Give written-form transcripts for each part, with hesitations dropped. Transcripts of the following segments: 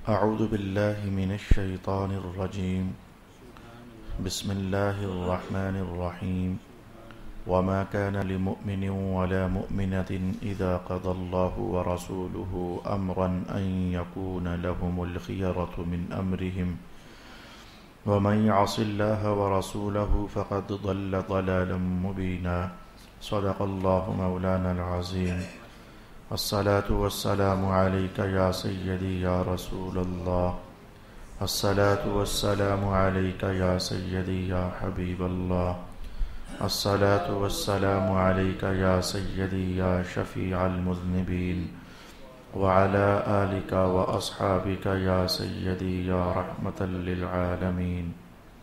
أعوذ بالله من الشيطان الرجيم. بسم الله الرحمن الرحيم. وما كان لمؤمن ولا مؤمنة إذا قضى الله ورسوله أمرا أن يكون لهم الخيرة من أمرهم ومن يعص الله ورسوله فقد ضل ضلالا مبينا. صدق الله مولانا العظيم. الصلاة والسلام عليك يا سيدي يا رسول الله. الصلاة والسلام عليك يا سيدي يا حبيب الله. الصلاة والسلام عليك يا سيدي يا شفيع المذنبين وعلى آلك وأصحابك يا سيدي يا رحمة للعالمين.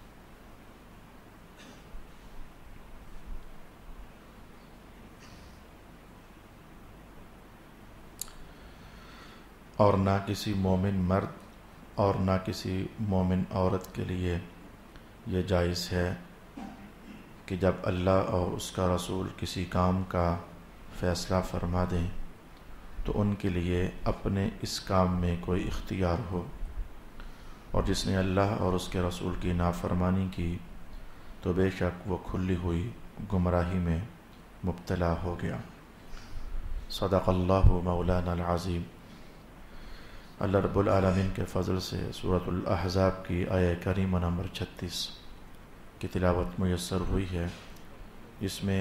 اور نہ کسی مومن مرد اور نہ کسی مومن عورت کے لیے یہ جائز ہے کہ جب اللہ اور اس کا رسول کسی کام کا فیصلہ فرما دیں تو ان کے لیے اپنے اس کام میں کوئی اختیار ہو، اور جس نے اللہ اور اس کے رسول کی نافرمانی کی تو بے شک وہ کھلی ہوئی گمراہی میں مبتلا ہو گیا۔ صدق اللہ مولانا العظیم۔ اللہ رب العالمین کے فضل سے سورۃ الاحزاب کی آیہ کریمہ نمبر 36 کی تلاوت میسر ہوئی ہے، جس میں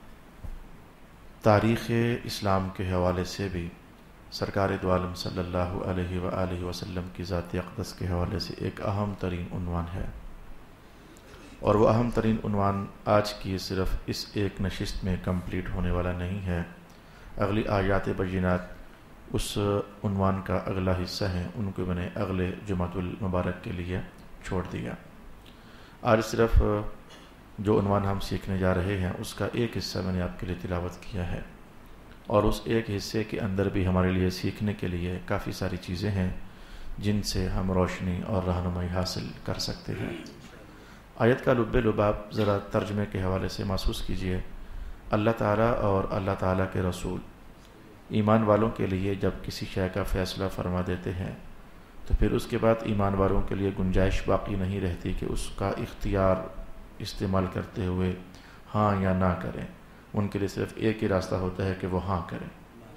تاریخ اسلام کے حوالے سے بھی سرکار دو عالم صلی اللہ علیہ وآلہ وسلم کی ذات اقدس کے حوالے سے ایک اہم ترین عنوان ہے، اور وہ اہم ترین عنوان آج کی صرف اس ایک نشست میں کمپلیٹ ہونے والا نہیں ہے۔ اگلی آیات بینات اس عنوان کا اگلا حصہ ہے، ان کو میں نے اگلے جمعۃ المبارک کے لیے چھوڑ دیا۔ آج صرف جو عنوان ہم سیکھنے جا رہے ہیں اس کا ایک حصہ میں نے آپ کے لیے تلاوت کیا ہے، اور اس ایک حصے کے اندر بھی ہمارے لیے سیکھنے کے لیے کافی ساری چیزیں ہیں جن سے ہم روشنی اور رہنمائی حاصل کر سکتے ہیں۔ آیت کا لب لباب ذرا ترجمے کے حوالے سے محسوس کیجئے۔ اللہ تعالیٰ اور اللہ تعالیٰ کے رسول ایمان والوں کے لیے جب کسی شے کا فیصلہ فرما دیتے ہیں تو پھر اس کے بعد ایمان والوں کے لیے گنجائش باقی نہیں رہتی کہ اس کا اختیار استعمال کرتے ہوئے ہاں یا نہ کریں۔ ان کے لیے صرف ایک ہی راستہ ہوتا ہے کہ وہ ہاں کریں۔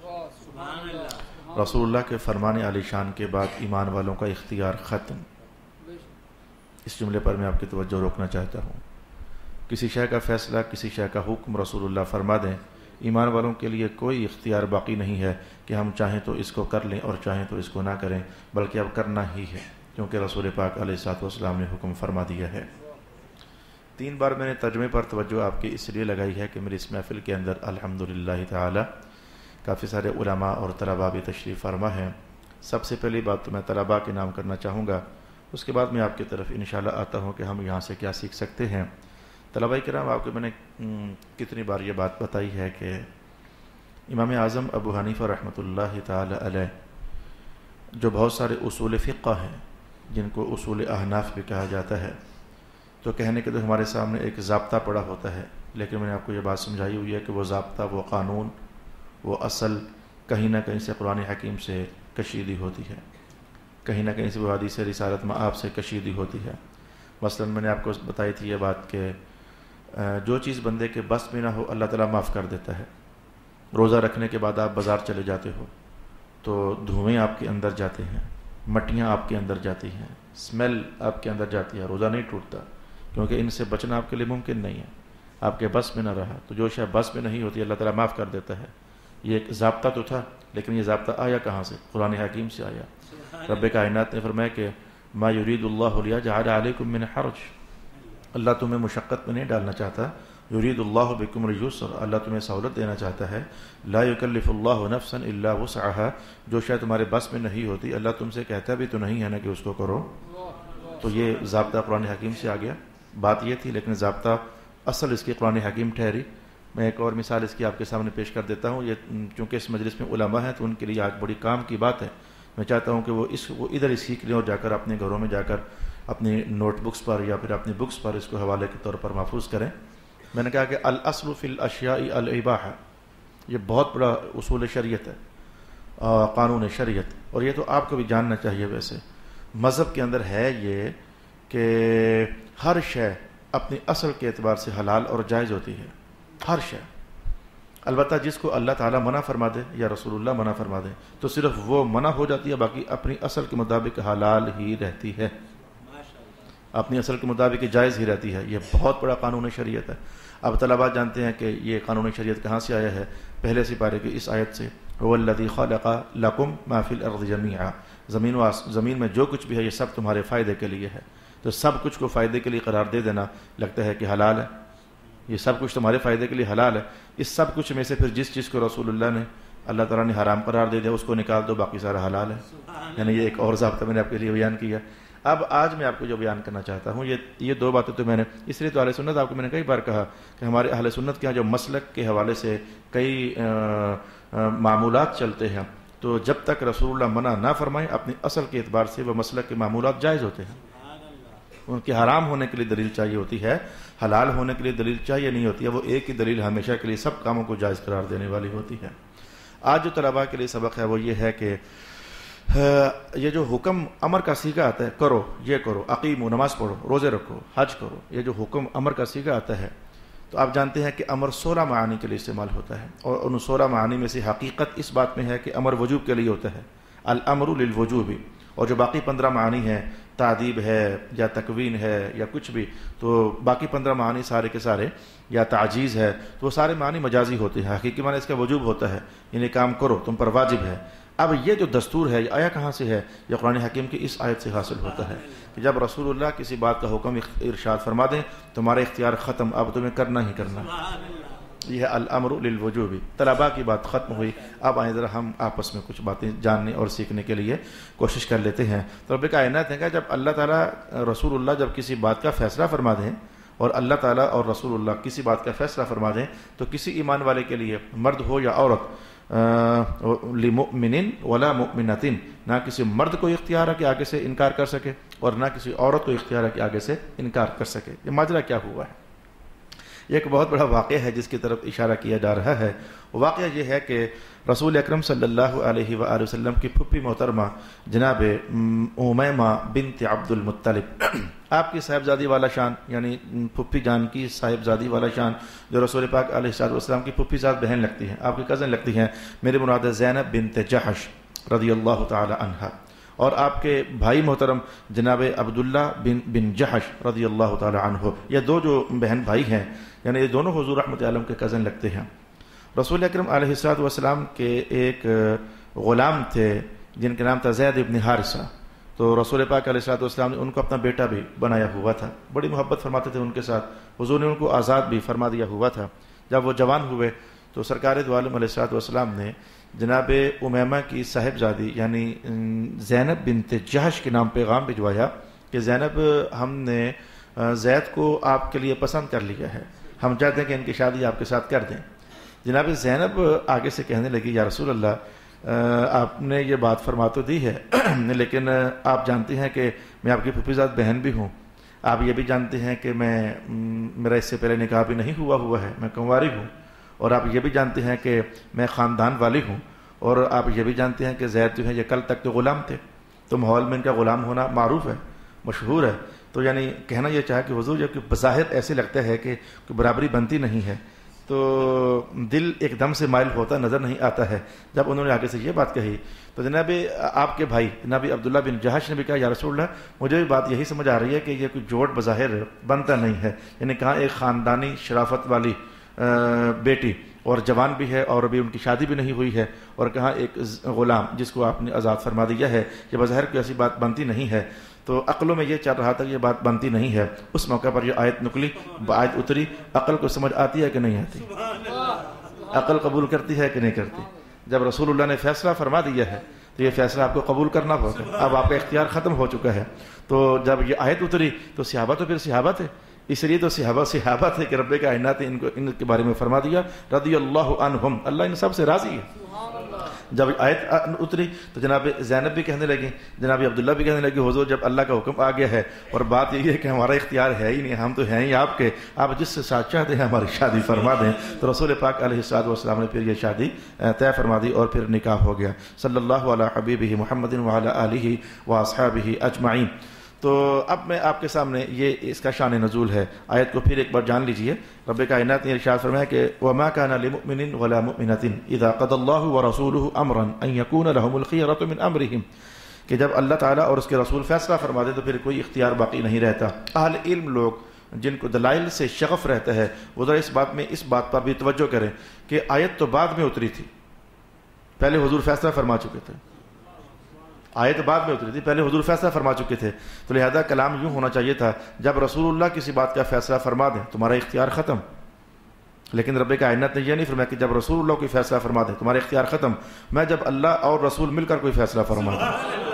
رسول اللہ کے فرمان عالی شان کے بعد ایمان والوں کا اختیار ختم۔ اس جملے پر میں آپ کی توجہ روکنا چاہتا ہوں۔ کسی شے کا فیصلہ، کسی شے کا حکم رسول اللہ فرما دیں، ایمان والوں کے لیے کوئی اختیار باقی نہیں ہے کہ ہم چاہیں تو اس کو کر لیں اور چاہیں تو اس کو نہ کریں، بلکہ اب کرنا ہی ہے، کیونکہ رسول پاک علیہ الصلوۃ والسلام نے حکم فرما دیا ہے۔ 3 بار میں نے ترجمے پر توجہ آپ کی اس لیے لگائی ہے کہ میری اس محفل کے اندر الحمدللہ تعالی کافی سارے علماء اور طلباء بھی تشریف فرما ہیں۔ سب سے پہلی بات تو میں طلباء کے نام کرنا چاہوں گا، اس کے بعد میں آپ کی طرف انشاءاللہ آتا ہوں کہ ہم یہاں سے کیا سیکھ سکتے ہیں۔ طلباء کرام، آپ کو میں نے کتنی بار یہ بات بتائی ہے کہ امام اعظم ابو حنیفہ رحمۃ اللہ تعالی علیہ جو بہت سارے اصول فقہ ہیں جن کو اصول احناف بھی کہا جاتا ہے، تو کہنے کے تو ہمارے سامنے ایک ضابطہ پڑا ہوتا ہے، لیکن میں نے آپ کو یہ بات سمجھائی ہوئی ہے کہ وہ ضابطہ، وہ قانون، وہ اصل کہیں نہ کہیں سے قرآن حکیم سے کشیدی ہوتی ہے، کہیں نہ کہیں سے وہ حدیث رسالت مآب سے کشیدی ہوتی ہے۔ مثلا میں نے آپ کو بتائی تھی یہ بات کہ جو چیز بندے کے بس میں نہ ہو اللہ تعالیٰ معاف کر دیتا ہے۔ روزہ رکھنے کے بعد آپ بازار چلے جاتے ہو تو دھوئیں آپ کے اندر جاتے ہیں، مٹیاں آپ کے اندر جاتی ہیں، اسمیل آپ کے اندر جاتی ہے، روزہ نہیں ٹوٹتا، کیونکہ ان سے بچنا آپ کے لیے ممکن نہیں ہے، آپ کے بس میں نہ رہا۔ تو جو شے بس میں نہیں ہوتی اللہ تعالیٰ معاف کر دیتا ہے۔ یہ ایک ضابطہ تو تھا، لیکن یہ ضابطہ آیا کہاں سے؟ قرآن حکیم سے آیا۔ رب کائنات نے فرمایا کہ ما یرید اللہ لیجعل علیکم من حرج، اللہ تمہیں مشقت میں نہیں ڈالنا چاہتا، یرید اللہ بکم الیسر، اللہ تمہیں سہولت دینا چاہتا ہے۔ لا یکلف اللہ نفسا الا وسعها، جو شاید تمہارے بس میں نہیں ہوتی اللہ تم سے کہتا بھی تو نہیں ہے نا کہ اس کو کرو۔ تو یہ ضابطہ قرآن حکیم سے آ گیا۔ بات یہ تھی، لیکن ضابطہ اصل اس کی قرآن حکیم ٹھہری۔ میں ایک اور مثال اس کی آپ کے سامنے پیش کر دیتا ہوں۔ یہ چونکہ اس مجلس میں علماء ہیں تو ان کے لیے آج بڑی کام کی بات ہے۔ میں چاہتا ہوں کہ وہ ادھر سیکھ لیں اور جا کر اپنے گھروں میں جا کر اپنی نوٹ بکس پر یا پھر اپنی بکس پر اس کو حوالے کے طور پر محفوظ کریں۔ میں نے کہا کہ الاصل فی الاشیاء الاباحہ، یہ بہت بڑا اصول شریعت ہے، قانون شریعت. اور یہ تو آپ کو بھی جاننا چاہیے. ویسے مذہب کے اندر ہے یہ کہ ہر شے اپنی اصل کے اعتبار سے حلال اور جائز ہوتی ہے, ہر شے. البتہ جس کو اللہ تعالیٰ منع فرما دے یا رسول اللہ منع فرما دے تو صرف وہ منع ہو جاتی ہے, باقی اپنی اصل کے مطابق حلال ہی رہتی ہے, اپنی اصل کے مطابق جائز ہی رہتی ہے. یہ بہت بڑا قانون شریعت ہے. اب طلباء جانتے ہیں کہ یہ قانون شریعت کہاں سے آیا ہے. پہلے سپارے کی اس آیت سے, هو الذی خلق لکم ما فی الارض جمیعا, زمین میں جو کچھ بھی ہے یہ سب تمہارے فائدے کے لیے ہے. تو سب کچھ کو فائدے کے لیے قرار دے دینا لگتا ہے کہ حلال ہے, یہ سب کچھ تمہارے فائدے کے لیے حلال ہے. اس سب کچھ میں سے پھر جس چیز کو رسول اللہ نے اللہ تعالیٰ نے حرام قرار دے دیا اس کو نکال دو, باقی سارا حلال ہے. یعنی یہ ایک اور ضابطہ میں نے آپ کے لیے بیان کیا. اب آج میں آپ کو جو بیان کرنا چاہتا ہوں یہ دو باتیں تو میں نے اس لیے تو اہل سنت, آپ کو میں نے کئی بار کہا کہ ہمارے اہل سنت کے یہاں جو مسلک کے حوالے سے کئی معمولات چلتے ہیں, تو جب تک رسول اللہ منع نہ فرمائے اپنی اصل کے اعتبار سے وہ مسلک کے معمولات جائز ہوتے ہیں. ان کے حرام ہونے کے لیے دلیل چاہیے ہوتی ہے, حلال ہونے کے لیے دلیل چاہیے نہیں ہوتی ہے. وہ ایک ہی دلیل ہمیشہ کے لیے سب کاموں کو جائز قرار دینے والی ہوتی ہے. آج جو طلباء کے لیے سبق ہے وہ یہ ہے کہ یہ جو حکم امر کا صیغہ آتا ہے, کرو یہ کرو, اقیمو نماز پڑھو, روزے رکھو, حج کرو, یہ جو حکم امر کا صیغہ آتا ہے تو آپ جانتے ہیں کہ امر 16 معانی کے لیے استعمال ہوتا ہے, اور ان 16 معانی میں سے حقیقت اس بات میں ہے کہ امر وجوب کے لیے ہوتا ہے, الامر للوجوب. اور جو باقی 15 معانی ہیں, تعدیب ہے یا تکوین ہے یا کچھ بھی, تو باقی 15 معانی سارے کے سارے یا تعجیز ہے, تو وہ سارے معانی مجازی ہوتے ہیں. حقیقی معنی اس کا وجوب ہوتا ہے, یعنی کام کرو تم پر واجب ہے. اب یہ جو دستور ہے یہ آیا کہاں سے ہے؟ یہ قرآن حکیم کی اس آیت سے حاصل ہوتا ہے کہ جب رسول اللہ کسی بات کا حکم ارشاد فرما دیں تمہارا اختیار ختم, اب تمہیں کرنا ہی کرنا. یہ ہے الامر للوجوب. طلباء کی بات ختم ہوئی. اب آئیں ذرا ہم آپس میں کچھ باتیں جاننے اور سیکھنے کے لیے کوشش کر لیتے ہیں. تو رب کائنات نے کہا جب اللہ تعالیٰ رسول اللہ جب کسی بات کا فیصلہ فرما دیں, اور اللہ تعالیٰ اور رسول اللہ کسی بات کا فیصلہ فرما دیں, تو کسی ایمان والے کے لیے مرد ہو یا عورت, لمؤمن ولا مؤمنۃ, نہ کسی مرد کو اختیار ہے کہ آگے سے انکار کر سکے اور نہ کسی عورت کو اختیار ہے کہ آگے سے انکار کر سکے. یہ ماجرا کیا ہوا ہے؟ یہ ایک بہت بڑا واقعہ ہے جس کی طرف اشارہ کیا جا رہا ہے. واقعہ یہ ہے کہ رسول اکرم صلی اللہ علیہ وآلہ وسلم کی پھپھی محترمہ جناب امیمہ بنت عبد المطلب, آپ کی صاحبزادی والا شان, یعنی پھپھی جان کی صاحبزادی والا شان, جو رسول پاک علیہ السلام کی پھپھی ذات بہن لگتی ہیں, آپ کی کزن لگتی ہیں. میری مراد ہے زینب بنت جحش رضی اللہ تعالی عنہا, اور آپ کے بھائی محترم جناب عبداللہ بن جحش رضی اللہ تعالی عنہ. یہ دو جو بہن بھائی ہیں, یعنی یہ دونوں حضور رحمۃ عالم کے کزن لگتے ہیں. رسول اکرم علیہ السلام کے ایک غلام تھے جن کا نام تھا زید ابن حارثہ. تو رسول پاک علیہ السلام نے ان کو اپنا بیٹا بھی بنایا ہوا تھا, بڑی محبت فرماتے تھے ان کے ساتھ. حضور نے ان کو آزاد بھی فرما دیا ہوا تھا. جب وہ جوان ہوئے تو سرکار دو عالم علیہ السلام نے جناب امیمہ کی صاحبزادی یعنی زینب بنت جحش کے نام پیغام بھجوایا کہ زینب, ہم نے زید کو آپ کے لیے پسند کر لیا ہے, ہم چاہتے ہیں کہ ان کی شادی آپ کے ساتھ کر دیں. جناب زینب آگے سے کہنے لگی, یا رسول اللہ آپ نے یہ بات فرما تو دی ہے لیکن آپ جانتے ہیں کہ میں آپ کی پھپھی ذات بہن بھی ہوں, آپ یہ بھی جانتے ہیں کہ میرا اس سے پہلے نکاح بھی نہیں ہوا ہے, میں کنواری ہوں, اور آپ یہ بھی جانتے ہیں کہ میں خاندان والی ہوں, اور آپ یہ بھی جانتے ہیں کہ زید جو ہے یہ کل تک تو غلام تھے, تو ماحول میں ان کا غلام ہونا معروف ہے, مشہور ہے. تو یعنی کہنا یہ چاہا کہ حضور جب کہ بظاہر ایسے لگتا ہے کہ برابری بنتی نہیں ہے, تو دل ایک دم سے مائل ہوتا نظر نہیں آتا ہے. جب انہوں نے آگے سے یہ بات کہی تو جناب آپ کے بھائی جناب عبداللہ بن جحش نے بھی کہا, یا رسول اللہ مجھے بھی بات یہی سمجھ آ رہی ہے کہ یہ کوئی جوڑ بظاہر بنتا نہیں ہے. یعنی کہاں ایک خاندانی شرافت والی بیٹی اور جوان بھی ہے اور ابھی ان کی شادی بھی نہیں ہوئی ہے, اور کہاں ایک غلام جس کو آپ نے آزاد فرما دیا ہے, یہ بظاہر کوئی ایسی بات بنتی نہیں ہے. تو عقلوں میں یہ چل رہا تھا کہ یہ بات بنتی نہیں ہے. اس موقع پر یہ آیت نکلی, آیت اتری. عقل کو سمجھ آتی ہے کہ نہیں آتی؟ عقل قبول کرتی ہے کہ نہیں کرتی؟ جب رسول اللہ نے فیصلہ فرما دیا ہے تو یہ فیصلہ آپ کو قبول کرنا ہوگا. اب آپ کا اختیار ختم ہو چکا ہے. تو جب یہ آیت اتری تو صحابہ تو پھر صحابہ تھے, اس لیے تو صحابہ تھے کہ رب کائنات ان کے بارے میں فرما دیا رضی اللہ عنہم, اللہ ان سب سے راضی ہے. جب آیت اتری تو جناب زینب بھی کہنے لگی، جناب عبداللہ بھی کہنے لگے حضور جب اللہ کا حکم آ گیا ہے اور بات یہ ہے کہ ہمارا اختیار ہے ہی نہیں، ہم تو ہیں ہی آپ کے، آپ جس سے ساتھ چاہتے ہیں ہماری شادی فرما دیں، تو رسول پاک علیہ الصلوۃ والسلام نے پھر یہ شادی طے فرما دی اور پھر نکاح ہو گیا۔ صلی اللہ علی حبیبہ محمد وعلی آلہ واصحابہ اجمعین۔ تو اب میں آپ کے سامنے یہ اس کا شان نزول ہے، آیت کو پھر ایک بار جان لیجئے۔ رب کائنات نے ارشاد فرمایا کہ وَمَا كَانَ لِمُؤْمِنٍ وَلَا مُؤْمِنَةٍ إِذَا قَضَى اللَّهُ وَرَسُولُهُ أَمْرًا أَن يَكُونَ لَهُمُ الْخِيَرَةُ مِنْ أَمْرِهِمْ، کہ جب اللہ تعالیٰ اور اس کے رسول فیصلہ فرما دے تو پھر کوئی اختیار باقی نہیں رہتا۔ اہل علم لوگ جن کو دلائل سے شغف رہتا ہے وہ ذرا اس بات پر بھی توجہ کریں کہ آیت تو بعد میں اتری تھی، پہلے حضور فیصلہ فرما چکے تھے، آیت بعد میں اتری تھی، پہلے حضور فیصلہ فرما چکے تھے، تو لہذا کلام یوں ہونا چاہیے تھا جب رسول اللہ کسی بات کا فیصلہ فرما دیں تمہارا اختیار ختم، لیکن رب کائنات نے یہ نہیں فرمایا کہ جب رسول اللہ کوئی فیصلہ فرما دیں تمہارا اختیار ختم، میں جب اللہ اور رسول مل کر کوئی فیصلہ فرما دیں۔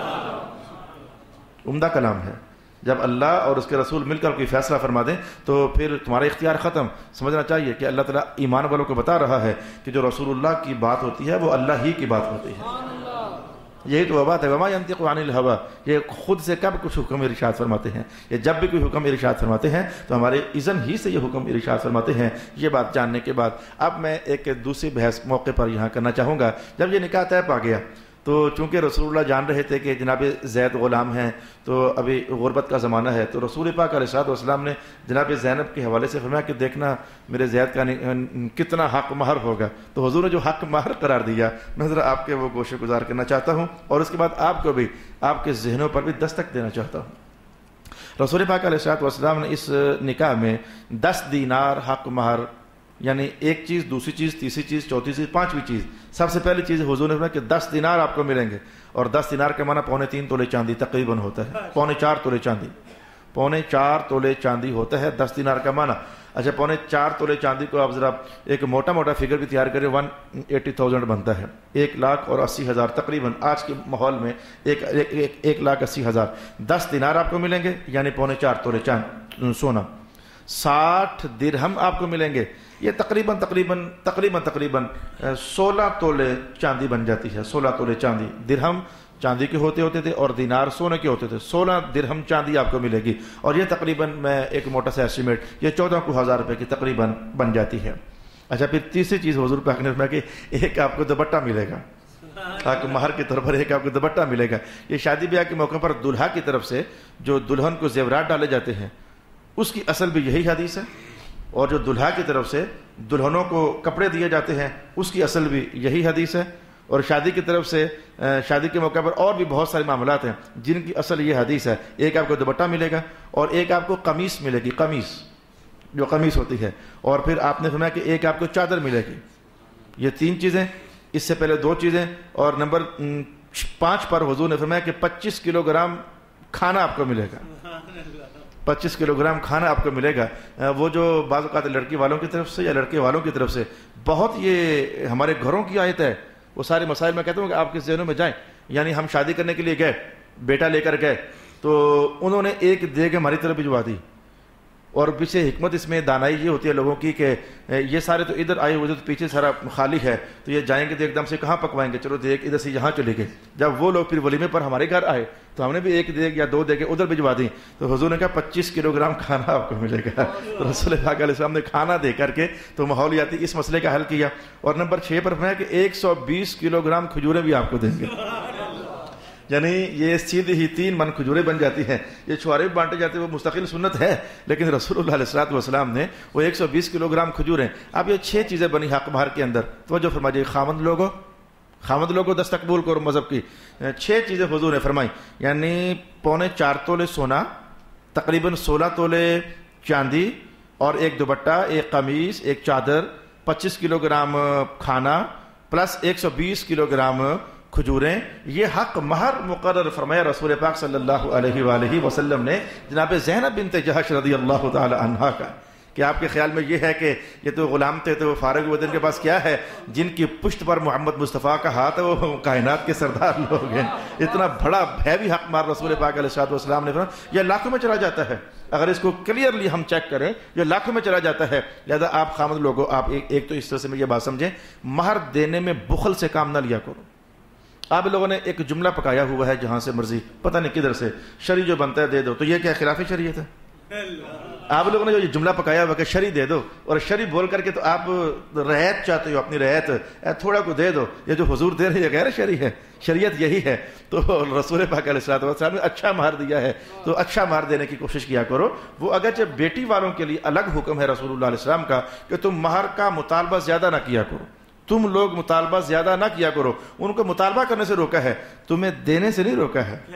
عمدہ کلام ہے، جب اللہ اور اس کے رسول مل کر کوئی فیصلہ فرما دیں تو پھر تمہارا اختیار ختم۔ سمجھنا چاہیے کہ اللہ تعالیٰ ایمان والوں کو بتا رہا ہے کہ جو رسول اللہ کی بات ہوتی ہے وہ اللہ ہی کی بات ہوتی ہے، یہی تو بات ہے۔ وما ينطق عن الهوى، یہ خود سے کب کچھ حکم ارشاد فرماتے ہیں، یہ جب بھی کوئی حکم ارشاد فرماتے ہیں تو ہمارے اذن ہی سے یہ حکم ارشاد فرماتے ہیں۔ یہ بات جاننے کے بعد اب میں ایک دوسری بحث موقع پر یہاں کرنا چاہوں گا۔ جب یہ نکاح طے پا گیا تو چونکہ رسول اللہ جان رہے تھے کہ جناب زید غلام ہیں تو ابھی غربت کا زمانہ ہے، تو رسول پاک علیہ الصلوۃ والسلام نے جناب زینب کے حوالے سے فرمایا کہ دیکھنا میرے زید کا کتنا حق مہر ہوگا، تو حضور نے جو حق مہر قرار دیا میں ذرا آپ کے وہ گوشے گزار کرنا چاہتا ہوں اور اس کے بعد آپ کو بھی آپ کے ذہنوں پر بھی دستک دینا چاہتا ہوں۔ رسول پاک علیہ الصلوۃ والسلام نے اس نکاح میں 10 دینار حق مہر، یعنی ایک چیز، دوسری چیز، تیسری چیز، چوتھی چیز، پانچویں چیز، سب سے پہلی چیز حضور نے فرمایا کہ 10 دینار آپ کو ملیں گے، اور 10 دینار کا معنی 3.25 تولے چاندی تقریباً ہوتا ہے، 4.25 تولے چاندی، 4.25 تولے چاندی ہوتا ہے 10 دینار کا معنی۔ اچھا 4.25 تولے چاندی کو آپ ذرا ایک موٹا موٹا فگر بھی تیار کریں، 180,000 بنتا ہے، 1,80,000 تقریباً آج کے ماحول میں 1,80,000۔ 10 دینار آپ کو ملیں گے یعنی 4.25 تولے سونا، 60 درہم آپ کو ملیں گے، یہ تقریباً 16 تولے چاندی بن جاتی ہے۔ 16 تولے چاندی، درہم چاندی کے ہوتے تھے اور دینار سونے کے ہوتے تھے، 16 درہم چاندی آپ کو ملے گی، اور یہ تقریباً میں ایک موٹا سا ایسٹیمیٹ یہ 14,000 روپے کی تقریباً بن جاتی ہے۔ اچھا پھر تیسری چیز حضور پاک نے فرمایا کہ ایک آپ کو دوپٹہ ملے گا، تاکہ مہر کے طور پر ایک آپ کو دوپٹہ ملے گا۔ یہ شادی بیاہ کے موقع پر دلہا کی طرف سے جو دلہن کو زیورات ڈالے جاتے ہیں اس کی اصل بھی یہی حدیث ہے، اور جو دلہا کی طرف سے دلہنوں کو کپڑے دیے جاتے ہیں اس کی اصل بھی یہی حدیث ہے، اور شادی کی طرف سے شادی کے موقع پر اور بھی بہت سارے معاملات ہیں جن کی اصل یہ حدیث ہے۔ ایک آپ کو دوپٹہ ملے گا اور ایک آپ کو قمیص ملے گی، قمیص جو قمیص ہوتی ہے، اور پھر آپ نے فرمایا کہ ایک آپ کو چادر ملے گی۔ یہ 3 چیزیں، اس سے پہلے 2 چیزیں، اور نمبر 5 پر حضور نے فرمایا کہ 25 کلو گرام کھانا آپ کو ملے گا، 25 کلو گرام کھانا آپ کو ملے گا۔ وہ جو بعض اوقات لڑکی والوں کی طرف سے یا لڑکے والوں کی طرف سے بہت یہ ہمارے گھروں کی آیت ہے، وہ سارے مسائل میں کہتا ہوں کہ آپ کے ذہنوں میں جائیں۔ یعنی ہم شادی کرنے کے لیے گئے، بیٹا لے کر گئے تو انہوں نے ایک دیگ ہماری طرف بھجوا دی، اور پیچھے حکمت اس میں دانائی یہ ہوتی ہے لوگوں کی کہ یہ سارے تو ادھر آئے ہوئے تو پیچھے سارا خالی ہے، تو یہ جائیں گے تو ایک دم سے کہاں پکوائیں گے، چلو دیگ ادھر سے یہاں چلے گئے۔ جب وہ لوگ پھر ولیمے پر ہمارے گھر آئے تو ہم نے بھی ایک دیگ یا 2 دیگیں ادھر بھجوا دی، تو حضور نے کہا 25 کلو گرام کھانا آپ کو ملے گا۔ تو رسول پاک علیہ السلام نے کھانا دے کر کے تو ماحولیاتی اس مسئلے کا حل کیا، اور نمبر 6 پر فرمایا کہ 120 کلو گرام کھجوریں بھی آپ کو دیں گے، یعنی یہ سیدھی ہی 3 من کھجوریں بن جاتی ہیں۔ یہ چھوارے بھی بانٹے جاتے ہیں، وہ مستقل سنت ہے، لیکن رسول اللہ علیہ الصلوۃ والسلام نے وہ 120 کلو گرام کھجوریں۔ اب یہ 6 چیزیں بنی حق مہر کے اندر، توجہ فرمائیے، خامد لوگوں دست قبول کرو مذہب کی، 6 چیزیں حضور نے فرمائی، یعنی 4.25 تولے سونا، تقریباً 16 تولے چاندی، اور ایک دوپٹہ، ایک قمیص، ایک چادر، 25 کلو گرام کھانا پلس 120 کلو گرام کھجوریں۔ یہ حق مہر مقرر فرمایا رسول پاک صلی اللہ علیہ وآلہ وسلم نے جناب زینب بنت جحش رضی اللہ تعالی عنہا کا۔ کہ آپ کے خیال میں یہ ہے کہ یہ تو غلام تھے تو وہ فارغ ہوئے تھے، ان کے پاس کیا ہے؟ جن کی پشت پر محمد مصطفیٰ کا ہاتھ ہے وہ کائنات کے سردار لوگ ہیں۔ اتنا بڑا ہیوی حق مار رسول پاک علیہ السلام نے فرمایا یہ لاکھوں میں چلا جاتا ہے، اگر اس کو کلیئرلی ہم چیک کریں یہ لاکھوں میں چلا جاتا ہے۔ لہذا آپ خامد لوگوں، آپ ایک تو اس طرح سے میں یہ بات سمجھیں، مہر دینے میں بخل سے کام نہ لیا کرو، آپ لوگوں نے ایک جملہ پکایا ہوا ہے جہاں سے مرضی، پتہ نہیں کدھر سے، شرع جو بنتا ہے دے دو، تو یہ کیا خلاف شریعت ہے؟ آپ لوگوں نے جو جملہ پکایا ہوا کہ شرع دے دو، اور شرع بول کر کے تو آپ رعایت چاہتے ہو، اپنی رعایت تھوڑا کو دے دو، یہ جو حضور دے رہے ہیں یہ غیر شرعی ہے، شریعت یہی ہے۔ تو رسول پاک علیہ السلام نے اچھا مہر دیا ہے تو اچھا مہر دینے کی کوشش کیا کرو۔ وہ اگرچہ بیٹی والوں کے لیے الگ حکم ہے رسول اللہ علیہ السلام کا کہ تم مہر کا مطالبہ زیادہ نہ کیا کرو، تم لوگ مطالبہ زیادہ نہ کیا کرو، ان کو مطالبہ کرنے سے روکا ہے، تمہیں دینے سے نہیں روکا ہے۔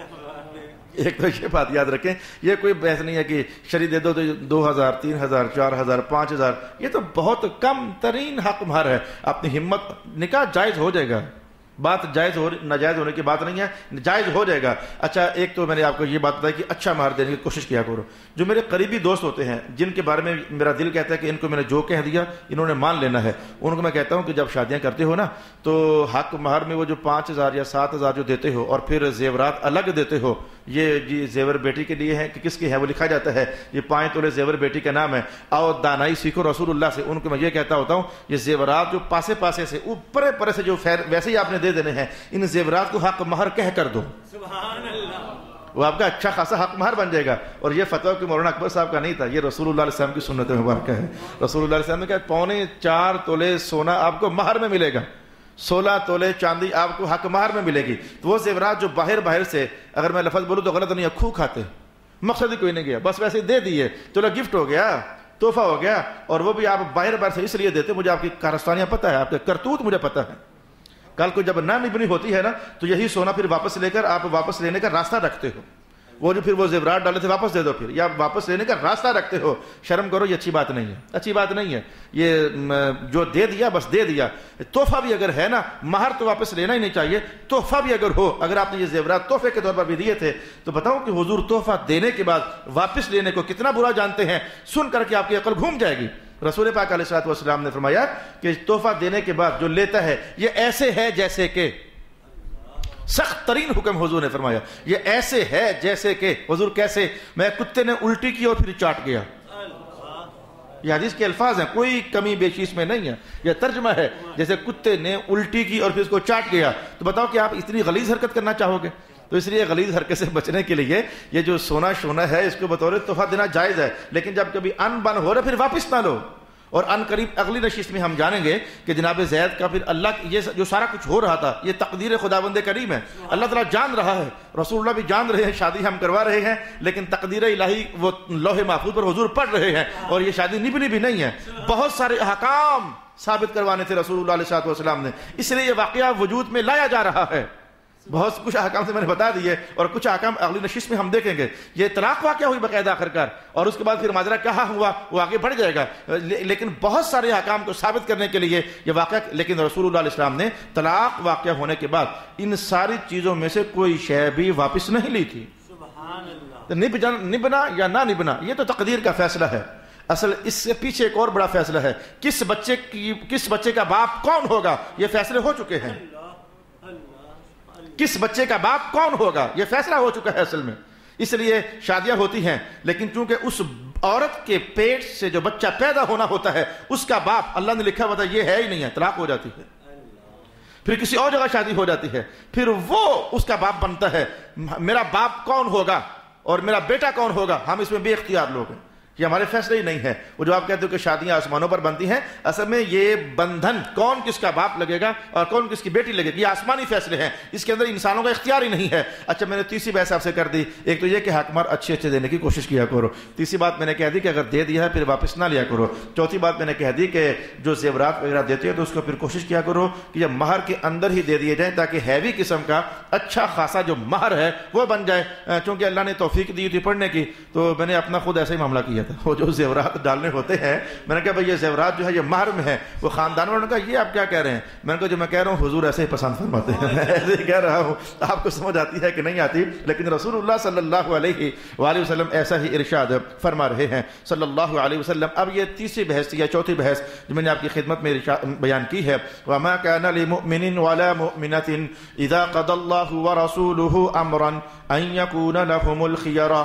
ایک تو یہ بات یاد رکھیں، یہ کوئی بحث نہیں ہے کہ شرع دے دو تو 2000 3000 4000 5000، یہ تو بہت کم ترین حق مہر ہے۔ اپنی ہمت، نکاح جائز ہو جائے گا، بات جائز ہو ناجائز ہونے کی بات نہیں ہے، جائز ہو جائے گا۔ اچھا ایک تو میں نے آپ کو یہ بات بتائی کہ اچھا مہر دینے کی کوشش کیا کرو۔ جو میرے قریبی دوست ہوتے ہیں جن کے بارے میں میرا دل کہتا ہے کہ ان کو میں نے جو کہہ دیا انہوں نے مان لینا ہے، ان کو میں کہتا ہوں کہ جب شادیاں کرتے ہو نا تو حق مہر میں وہ جو 5000 یا 7000 جو دیتے ہو اور پھر زیورات الگ دیتے ہو، یہ جی زیور بیٹی کے لیے ہے کہ کس کی ہے وہ لکھا جاتا ہے، یہ 5 تولے زیور بیٹی کا نام ہے، آؤ دانائی سیکھو رسول اللہ سے۔ ان کو میں یہ کہتا ہوتا ہوں یہ زیورات جو پاسے پاسے سے اوپرے پرے سے جو ویسے ہی آپ نے دے دینے ہیں، ان زیورات کو حق مہر کہہ کر دو، سبحان اللہ، وہ آپ کا اچھا خاصا حق مہر بن جائے گا۔ اور یہ فتویٰ کہ مولانا اکبر صاحب کا نہیں تھا، یہ رسول اللہ علیہ السلام کی سنت مبارکہ ہے۔ رسول اللہ علیہ السلام نے کہا 4.25 تولے سونا آپ کو مہر میں ملے گا، 16 تولے چاندی آپ کو حق مہر میں ملے گی۔ تو وہ زیورات جو باہر سے، اگر میں لفظ بولوں تو غلط نہیں ہے، کھو کھاتے، مقصد ہی کوئی نہیں گیا، بس ویسے دے دیے، چلو گفٹ ہو گیا، تحفہ ہو گیا، اور وہ بھی آپ باہر سے اس لیے دیتے، مجھے آپ کی کارستانیاں پتہ ہے، آپ کے کرتوت مجھے پتہ ہے۔ کل کو جب نہ نبنی ہوتی ہے نا تو یہی سونا پھر واپس لے کر آپ واپس لینے کا راستہ رکھتے ہو، وہ جو پھر وہ زیورات ڈالے تھے واپس دے دو، پھر یا واپس لینے کا راستہ رکھتے ہو۔ شرم کرو، یہ اچھی بات نہیں ہے، اچھی بات نہیں ہے۔ یہ جو دے دیا بس دے دیا۔ تحفہ بھی اگر ہے نا، مہر تو واپس لینا ہی نہیں چاہیے، تحفہ بھی اگر ہو، اگر آپ نے یہ زیورات تحفے کے طور پر بھی دیے تھے تو بتاؤں کہ حضور تحفہ دینے کے بعد واپس لینے کو کتنا برا جانتے ہیں، سن کر کے آپ کی عقل گھوم جائے گی۔ رسول پاک علیہ الصلوۃ والسلام نے فرمایا کہ تحفہ دینے کے بعد جو لیتا ہے یہ ایسے ہے جیسے کہ، سخت ترین حکم حضور نے فرمایا، یہ ایسے ہے جیسے کہ، حضور کیسے؟ میں کتے نے الٹی کی اور پھر چاٹ گیا۔ یہ حدیث کے الفاظ ہیں، کوئی کمی بیشی اس میں نہیں ہے، یہ ترجمہ ہے، جیسے کتے نے الٹی کی اور پھر اس کو چاٹ گیا۔ تو بتاؤ کہ آپ اتنی غلیظ حرکت کرنا چاہو گے؟ تو اس لیے غلیظ حرکت سے بچنے کے لیے یہ جو سونا شونا ہے اس کو بطور تحفہ دینا جائز ہے، لیکن جب کبھی ان بن ہو رہا پھر واپس نہ لو۔ اور ان قریب اگلی نشست میں ہم جانیں گے کہ جناب زید کا پھر اللہ یہ جو سارا کچھ ہو رہا تھا یہ تقدیر خداوند کریم ہے، اللہ تعالیٰ جان رہا ہے، رسول اللہ بھی جان رہے ہیں، شادی ہم کروا رہے ہیں، لیکن تقدیر الہی وہ لوح محفوظ پر حضور پڑھ رہے ہیں، اور یہ شادی نبنی بھی نہیں ہے، بہت سارے احکام ثابت کروانے تھے رسول اللہ علیہ السلام نے، اس لیے یہ واقعہ وجود میں لایا جا رہا ہے۔ بہت کچھ احکام سے میں نے بتا دیے، اور کچھ احکام اگلی نشست میں ہم دیکھیں گے۔ یہ طلاق واقعہ ہوئی باقاعدہ آخرکار، اور اس کے بعد پھر ماجرا کہاں ہوا وہ آگے بڑھ جائے گا، لیکن بہت سارے احکام کو ثابت کرنے کے لیے یہ واقعہ، لیکن رسول اللہ علیہ السلام نے طلاق واقعہ ہونے کے بعد ان ساری چیزوں میں سے کوئی شے بھی واپس نہیں لی تھی۔ سبحان اللہ۔ نبنا یا نہ نبنا یہ تو تقدیر کا فیصلہ ہے، اصل اس سے پیچھے ایک اور بڑا فیصلہ ہے، کس بچے کا باپ کون ہوگا، یہ فیصلے ہو چکے ہیں۔ کس بچے کا باپ کون ہوگا یہ فیصلہ ہو چکا ہے اصل میں۔ اس لیے شادیاں ہوتی ہیں، لیکن چونکہ اس عورت کے پیٹ سے جو بچہ پیدا ہونا ہوتا ہے اس کا باپ اللہ نے لکھا ہوتا ہے یہ ہے ہی نہیں ہے، طلاق ہو جاتی ہے، پھر کسی اور جگہ شادی ہو جاتی ہے، پھر وہ اس کا باپ بنتا ہے۔ میرا باپ کون ہوگا اور میرا بیٹا کون ہوگا، ہم اس میں بے اختیار لوگ ہیں، یہ ہمارے فیصلے ہی نہیں ہے۔ وہ جو آپ کہتے ہو کہ شادیاں آسمانوں پر بنتی ہیں، اصل میں یہ بندھن کون کس کا باپ لگے گا اور کون کس کی بیٹی لگے گی یہ آسمانی فیصلے ہیں، اس کے اندر انسانوں کا اختیار ہی نہیں ہے۔ اچھا میں نے تیسری بحث آپ سے کر دی، ایک تو یہ کہ حق مہر اچھے دینے کی کوشش کیا کرو، تیسری بات میں نے کہہ دی کہ اگر دے دیا ہے پھر واپس نہ لیا کرو، چوتھی بات میں نے کہہ دی کہ جو زیورات وغیرہ دیتے ہو تو اس کو پھر کوشش کیا کرو کہ یہ مہر کے اندر ہی دے دیے جائیں تاکہ ہیوی قسم کا اچھا خاصا جو مہر ہے وہ بن جائے۔ چونکہ اللہ نے توفیق دی تھی پڑھنے کی تو میں نے اپنا خود ایسا ہی معاملہ کیا تھا، وہ جو زیورات ڈالنے ہوتے ہیں میں نے کہا بھائی یہ زیورات جو ہے یہ مہر میں ہے، وہ خاندان والوں نے کہا یہ آپ کیا کہہ رہے ہیں، میں نے کہا جو میں کہہ رہا ہوں حضور ایسے ہی پسند فرماتے ہیں، میں ایسے ہی کہہ رہا ہوں، آپ کو سمجھ آتی ہے کہ نہیں آتی، لیکن رسول اللہ صلی اللہ علیہ وآلہ وسلم ایسا ہی ارشاد فرما رہے ہیں صلی اللہ علیہ وسلم۔ اب یہ تیسری بحث یا چوتھی بحث جو میں نے آپ کی خدمت میں بیان کی ہے، وما كان لمؤمن ولا مؤمنة اذا قضى الله ورسوله امرا ان يكون لهم الخيرة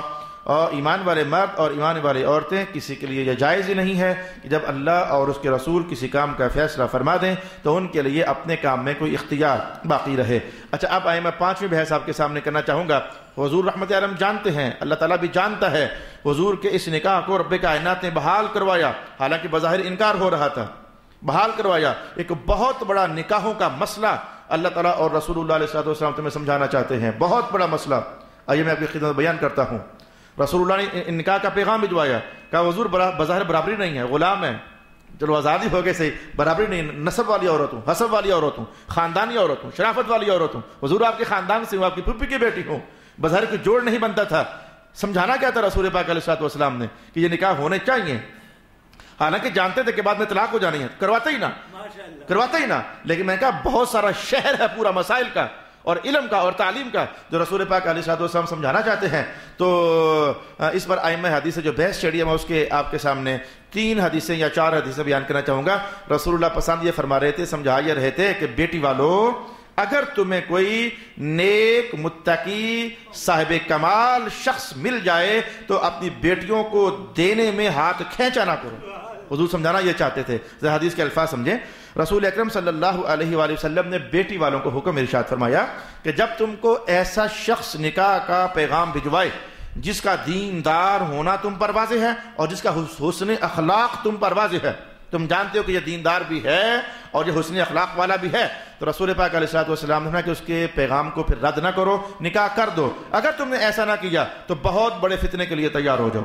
اور ایمان والے مرد اور ایمان والی عورتیں کسی کے لیے یہ جائز ہی نہیں ہے کہ جب اللہ اور اس کے رسول کسی کام کا فیصلہ فرما دیں تو ان کے لیے اپنے کام میں کوئی اختیار باقی رہے۔ اچھا، اب آئے میں 5ویں بحث آپ کے سامنے کرنا چاہوں گا۔ حضور رحمت عالم جانتے ہیں، اللہ تعالیٰ بھی جانتا ہے، حضور کے اس نکاح کو رب کائنات نے بحال کروایا، حالانکہ بظاہر انکار ہو رہا تھا، بحال کروایا۔ ایک بہت بڑا نکاحوں کا مسئلہ اللہ تعالیٰ اور رسول اللہ علیہ السلام تمہیں سمجھانا چاہتے ہیں، بہت بڑا مسئلہ۔ آئیے میں آپ کی خدمت بیان کرتا ہوں۔ رسول اللہ نے نکاح کا پیغام بھجوایا، کہا حضور بظاہر برابری نہیں ہے، غلام ہے، چلو آزادی ہو گئے صحیح، برابری نہیں، نسب والی عورت ہوں، حسب والی عورت ہوں، خاندانی عورت ہوں، شرافت والی عورت ہوں، حضور آپ کے خاندان سے ہوں، آپ کی پھپھی کی بیٹی ہوں، بظاہر کوئی جوڑ نہیں بنتا تھا۔ سمجھانا کیا تھا رسول پاک علیہ السلام نے کہ یہ نکاح ہونے چاہیے، حالانکہ جانتے تھے کہ بعد میں طلاق ہو جانی ہے، کرواتے ہی نہ، لیکن میں نے کہا بہت سارا شہر ہے پورا مسائل کا اور علم کا اور تعلیم کا جو رسول پاک علیہ السلام سمجھانا چاہتے ہیں۔ تو اس پر ائمہ حدیث سے جو بحث چھڑی ہے میں اس کے آپ کے سامنے 3 حدیثیں یا 4 حدیثیں بیان کرنا چاہوں گا۔ رسول اللہ پسند یہ فرما رہے تھے، سمجھا یہ رہے تھے کہ بیٹی والو، اگر تمہیں کوئی نیک متقی صاحب کمال شخص مل جائے تو اپنی بیٹیوں کو دینے میں ہاتھ کھینچا نہ کرو۔ حضور سمجھانا یہ چاہتے تھے، حدیث کے الفاظ سمجھیں۔ رسول اکرم صلی اللہ علیہ وآلہ وسلم نے بیٹی والوں کو حکم ارشاد فرمایا کہ جب تم کو ایسا شخص نکاح کا پیغام بھجوائے جس کا دیندار ہونا تم پر واضح ہے اور جس کا حسن اخلاق تم پر واضح ہے، تم جانتے ہو کہ یہ دیندار بھی ہے اور یہ حسن اخلاق والا بھی ہے، تو رسول پاک علیہ السلام نے کہا کہ اس کے پیغام کو پھر رد نہ کرو، نکاح کر دو۔ اگر تم نے ایسا نہ کیا تو بہت بڑے فتنے کے لیے تیار ہو جاؤ،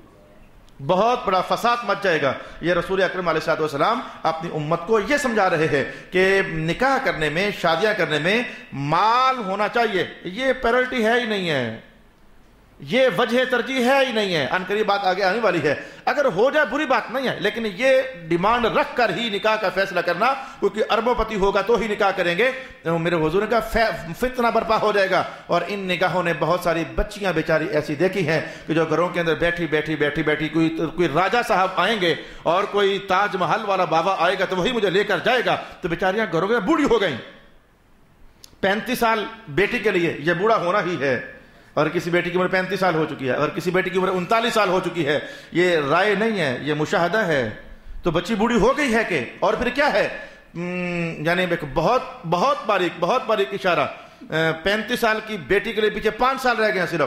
بہت بڑا فساد مچ جائے گا۔ یہ رسول اکرم علیہ السلام اپنی امت کو یہ سمجھا رہے ہیں کہ نکاح کرنے میں، شادیاں کرنے میں مال ہونا چاہیے، یہ پیرلٹی ہے ہی نہیں ہے، یہ وجہ ترجیح ہے ہی نہیں ہے۔ ان قریب بات آگے آنے والی ہے، اگر ہو جائے بری بات نہیں ہے، لیکن یہ ڈیمانڈ رکھ کر ہی نکاح کا فیصلہ کرنا، کیونکہ اربوں پتی ہوگا تو ہی نکاح کریں گے، میرے حضور نے کہا فتنہ برپا ہو جائے گا۔ اور ان نکاحوں نے بہت ساری بچیاں بیچاری ایسی دیکھی ہیں کہ جو گھروں کے اندر بیٹھی کوئی راجہ صاحب آئیں گے اور کوئی تاج محل والا بابا آئے گا تو وہی مجھے لے کر جائے گا، تو بیچاریاں گھروں میں بوڑھی ہو گئیں۔ 35 سال بیٹی کے لیے یہ بوڑھا ہونا ہی ہے، اور کسی بیٹی کی عمر 35 سال ہو چکی ہے اور کسی بیٹی کی عمر 39 سال ہو چکی ہے۔ یہ رائے نہیں ہے، یہ مشاہدہ ہے۔ تو بچی بوڑھی ہو گئی ہے کہ، اور پھر کیا ہے، یعنی بہت باریک اشارہ، 35 سال کی بیٹی کے لیے پیچھے 5 سال رہ گئے ہیں، صرف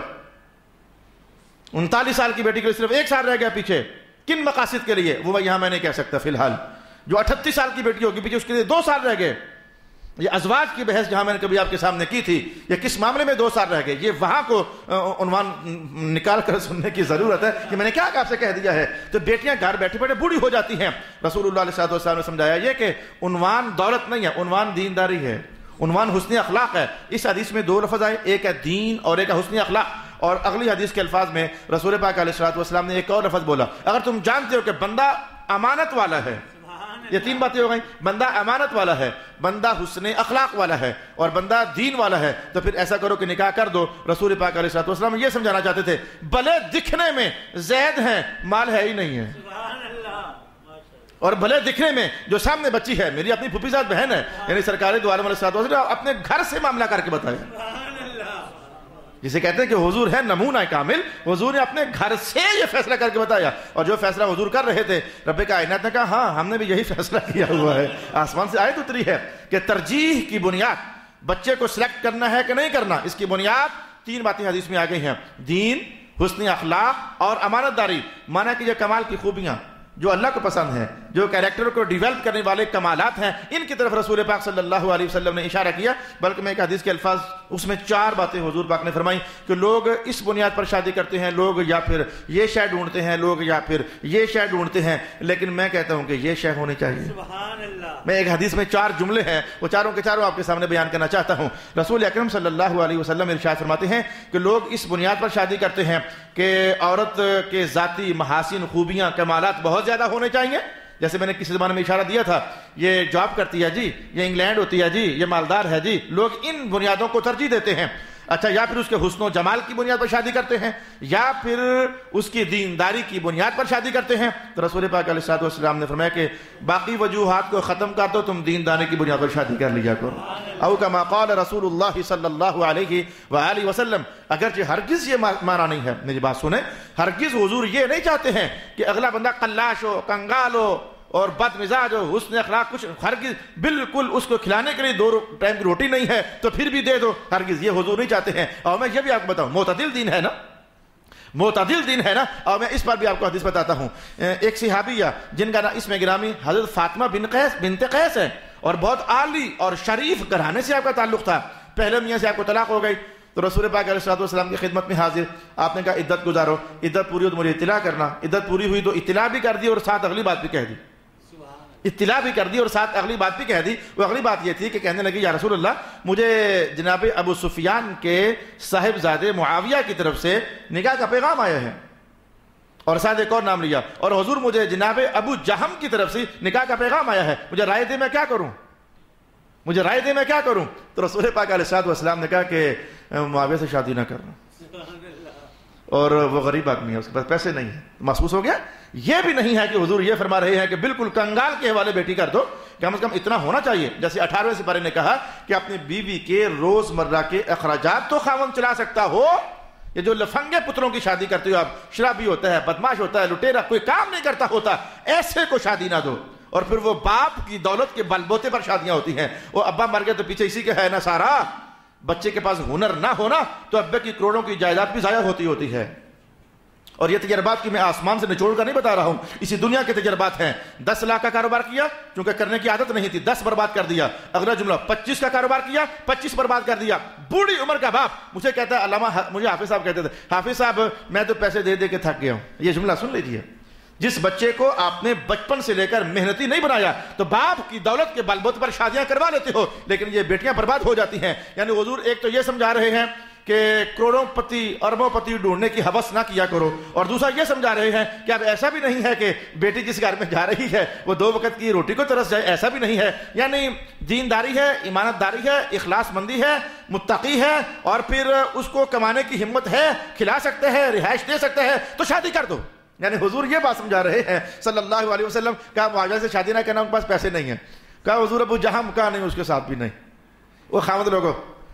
39 سال کی بیٹی کے لیے صرف 1 سال رہ گیا پیچھے۔ کن مقاصد کے لیے وہ یہاں میں نہیں کہہ سکتا فی الحال۔ جو 38 سال کی بیٹی ہوگی پیچھے، اس کے لیے 2 سال رہ گئے۔ یہ ازواج کی بحث جہاں میں نے کبھی آپ کے سامنے کی تھی، یہ کس معاملے میں 2 سال رہ گئے، یہ وہاں کو عنوان نکال کر سننے کی ضرورت ہے کہ میں نے کیا آپ سے کہہ دیا ہے۔ تو بیٹیاں گھر بیٹھے بیٹھے بوڑھی ہو جاتی ہیں۔ رسول اللہ علیہ السلام نے سمجھایا یہ کہ عنوان دولت نہیں ہے، عنوان دینداری ہے، عنوان حسن اخلاق ہے۔ اس حدیث میں 2 لفظ آئے، ایک ہے دین اور ایک ہے حسن اخلاق۔ اور اگلی حدیث کے الفاظ میں رسول پاک علیہ السلام نے ایک اور لفظ بولا، اگر تم جانتے ہو کہ بندہ امانت والا ہے، یہ 3 باتیں ہو گئیں، بندہ امانت والا ہے، بندہ حسن اخلاق والا ہے اور بندہ دین والا ہے، تو پھر ایسا کرو کہ نکاح کر دو۔ رسول پاک علیہ السلام یہ سمجھانا چاہتے تھے بھلے دکھنے میں زید ہیں، مال ہے ہی نہیں ہے، اور بھلے دکھنے میں جو سامنے بچی ہے میری اپنی پھوپھی زاد بہن ہے، یعنی سرکار دو عالم علیہ السلام اپنے گھر سے معاملہ کر کے بتایا، جسے کہتے ہیں کہ حضور ہے نمونہ کامل، حضور نے اپنے گھر سے یہ فیصلہ کر کے بتایا۔ اور جو فیصلہ حضور کر رہے تھے، رب کائنات نے کہا ہاں ہم نے بھی یہی فیصلہ کیا ہوا ہے۔ آسمان سے آیت اتری ہے کہ ترجیح کی بنیاد، بچے کو سلیکٹ کرنا ہے کہ نہیں کرنا، اس کی بنیاد 3 باتیں حدیث میں آ گئی ہیں، دین، حسن اخلاق اور امانت داری۔ مانا کہ یہ کمال کی خوبیاں جو اللہ کو پسند ہیں، جو کیریکٹر کو ڈیولپ کرنے والے کمالات ہیں، ان کی طرف رسول پاک صلی اللہ علیہ وسلم نے اشارہ کیا۔ بلکہ میں ایک حدیث کے الفاظ، اس میں 4 باتیں حضور پاک نے فرمائی کہ لوگ اس بنیاد پر شادی کرتے ہیں، لوگ یا پھر یہ شے ڈھونڈتے ہیں، لوگ یا پھر یہ شے ڈھونڈتے ہیں، لیکن میں کہتا ہوں کہ یہ شے ہونی چاہیے۔ سبحان اللہ۔ میں ایک حدیث میں 4 جملے ہیں، وہ چاروں کے چاروں آپ کے سامنے بیان کرنا چاہتا ہوں۔ رسول اکرم صلی اللہ علیہ وسلم ارشاد فرماتے ہیں کہ لوگ اس بنیاد پر شادی کرتے ہیں کہ عورت کے ذاتی محاسن، خوبیاں، کمالات بہت زیادہ ہونے چاہیے۔ جیسے میں نے کسی زمانے میں اشارہ دیا تھا، یہ جاب کرتی ہے جی، یہ انگلینڈ ہوتی ہے جی، یہ مالدار ہے جی، لوگ ان بنیادوں کو ترجیح دیتے ہیں۔ اچھا یا پھر اس کے حسن و جمال کی بنیاد پر شادی کرتے ہیں یا پھر اس کی دینداری کی بنیاد پر شادی کرتے ہیں؟ تو رسول پاک علیہ الصلوۃ والسلام نے فرمایا کہ باقی وجوہات کو ختم کر دو، تم دینداری کی بنیاد پر شادی کر لیا کرو. او کما قال رسول اللہ صلی اللہ علیہ وآلہ وسلم. اگرچہ ہرگز یہ معنی نہیں ہے، میری بات سنیں، ہرگز حضور یہ نہیں چاہتے ہیں کہ اگلا بندہ قلاش ہو، کنگال ہو اور بد مزاج ہو، حسن اخلاق کچھ، ہرگز بالکل اس کو کھلانے کے لیے 2 ٹائم کی روٹی نہیں ہے تو پھر بھی دے دو، ہرگز یہ حضور نہیں چاہتے ہیں. اور میں یہ بھی آپ کو بتاؤں، معتدل دین ہے نا، معتدل دین ہے نا. اور میں اس پر بھی آپ کو حدیث بتاتا ہوں. ایک صحابیہ جن کا اسم گرامی حضرت فاطمہ بنت قیس ہے اور بہت عالی اور شریف گھرانے سے آپ کا تعلق تھا. پہلے میاں سے آپ کو طلاق ہو گئی تو رسول پاک علیہ الصلوۃ والسلام کی خدمت میں حاضر، آپ نے کہا عدت گزارو، عدت پوری ہو تو مجھے اطلاع کرنا. عدت پوری ہوئی تو اطلاع بھی کر دی اور ساتھ اگلی بات بھی کہہ دی. اطلاع بھی کر دی اور ساتھ اگلی بات بھی کہہ دی. وہ اگلی بات یہ تھی کہ کہنے لگی یا رسول اللہ مجھے جناب ابو سفیان کے صاحبزادے معاویہ کی طرف سے نکاح کا پیغام آیا ہے، اور ساتھ ایک اور نام لیا، اور حضور مجھے جناب ابو جہم کی طرف سے نکاح کا پیغام آیا ہے، مجھے رائے دے میں کیا کروں، مجھے رائے دے میں کیا کروں. تو رسول پاک علیہ الصلوۃ والسلام نے کہا کہ معاویہ سے شادی نہ کرنا، اور وہ غریب آدمی ہے، اس کے پاس پیسے نہیں ہیں. محسوس ہو گیا. یہ بھی نہیں ہے کہ حضور یہ فرما رہے ہیں کہ بالکل کنگال کے حوالے بیٹی کر دو. کم از کم اتنا ہونا چاہیے، جیسے 18ویں سپارے نے کہا کہ اپنی بیوی کے روز مرہ کے اخراجات تو خاوند چلا سکتا ہو. یہ جو لفنگے پتروں کی شادی کرتے ہو آپ، شرابی ہوتا ہے، بدماش ہوتا ہے، لٹیرا، کوئی کام نہیں کرتا ہوتا، ایسے کو شادی نہ دو. اور پھر وہ باپ کی دولت کے بلبوتے پر شادیاں ہوتی ہیں. وہ ابا مر گئے تو پیچھے اسی کا ہے نا سارا. بچے کے پاس ہنر نہ ہونا تو ابے کی کروڑوں کی جائیداد بھی ضائع ہوتی ہے. اور یہ تجربات کی میں آسمان سے نچوڑ کر نہیں بتا رہا ہوں، اسی دنیا کے تجربات ہیں. 10 لاکھ کا کاروبار کیا چونکہ کرنے کی عادت نہیں تھی، 10 برباد کر دیا. اگلا جملہ 25 کا کاروبار کیا، 25 برباد کر دیا. بوڑھی عمر کا باپ مجھے کہتا ہے، علامہ مجھے حافظ صاحب کہتے تھے، حافظ صاحب میں تو پیسے دے دے کے تھک گیا ہوں. یہ جملہ سن لیجیے. جس بچے کو آپ نے بچپن سے لے کر محنتی نہیں بنایا تو باپ کی دولت کے بلبوتے پر شادیاں کروا لیتے ہو، لیکن یہ بیٹیاں برباد ہو جاتی ہیں. یعنی حضور ایک تو یہ سمجھا رہے ہیں کہ کروڑوں پتی اربوں پتی ڈھونڈنے کی ہوس نہ کیا کرو، اور دوسرا یہ سمجھا رہے ہیں کہ اب ایسا بھی نہیں ہے کہ بیٹی جس گھر میں جا رہی ہے وہ 2 وقت کی روٹی کو ترس جائے، ایسا بھی نہیں ہے. یعنی دینداری ہے، ایمانت داری ہے، اخلاص مندی ہے، متقی ہے، اور پھر اس کو کمانے کی ہمت ہے، کھلا سکتے ہیں، رہائش دے سکتے ہیں تو شادی کر دو. یعنی حضور یہ بات سمجھا رہے ہیں صلی اللہ علیہ وسلم. کہا معاویہ سے شادی نہ کرنا، ان کے پاس پیسے نہیں ہیں. کہا حضور ابو جہم، کہا نہیں اس کے ساتھ بھی نہیں. وہ خامد لوگوں،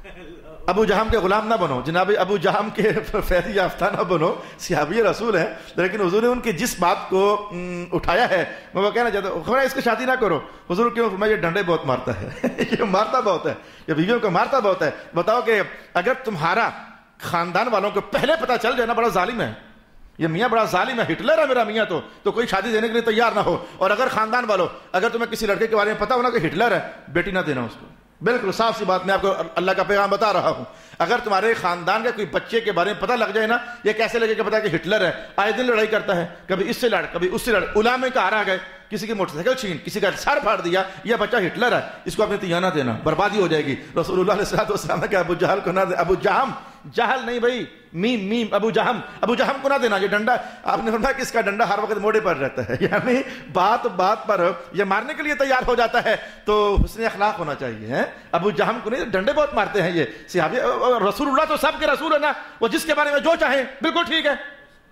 ابو جہم کے غلام نہ بنو، جناب ابو جہم کے فیض یافتہ نہ بنو، صحابی رسول ہیں. لیکن حضور نے ان کی جس بات کو اٹھایا ہے میں وہ کہنا چاہتا ہوں، خبر اس کی شادی نہ کرو. حضور کیوں؟ میں یہ ڈنڈے بہت مارتا ہے یہ مارتا بہت ہے، یہ بیویوں کو مارتا بہت ہے. بتاؤ کہ اگر تمہارا خاندان والوں کو پہلے پتہ چل جائے نا بڑا ظالم ہے، یہ میاں بڑا ظالم ہے، ہٹلر ہے میرا میاں، تو کوئی شادی دینے کے لیے تیار نہ ہو. اور اگر خاندان والوں، اگر تمہیں کسی لڑکے کے بارے میں پتا ہونا کہ ہٹلر ہے، بیٹی نہ دینا اس کو. بالکل صاف سی بات، میں آپ کو اللہ کا پیغام بتا رہا ہوں. اگر تمہارے خاندان کے کوئی بچے کے بارے میں پتہ لگ جائے نا، یہ کیسے لگے کہ پتا کہ ہٹلر ہے، آئے دن لڑائی کرتا ہے، کبھی اس سے لڑ کبھی اس سے لڑ، علامے کا آرا گئے، کسی کی موٹر سائیکل چھین، کسی کا سر پھاڑ دیا، یہ بچہ ہٹلر ہے، اس کو اپنی تیاں نہ دینا، بربادی ہو جائے گی. رسول اللہ علیہ الصلوۃ والسلام نے کہا ابو جہل کو نہ دے، ابو جہم، جہل نہیں بھائی، میم ابو جہم کو نہ دینا. یہ ڈنڈا آپ نے فرمایا کہ اس کا ڈنڈا ہر وقت موڑے پر رہتا ہے، یعنی بات بات پر یہ مارنے کے لیے تیار ہو جاتا ہے. تو حسن اخلاق ہونا چاہیے. ابو جہم کو نہیں، ڈنڈے بہت مارتے ہیں یہ صحابی. رسول اللہ تو سب کے رسول ہے نا، وہ جس کے بارے میں جو چاہیں بالکل ٹھیک ہے.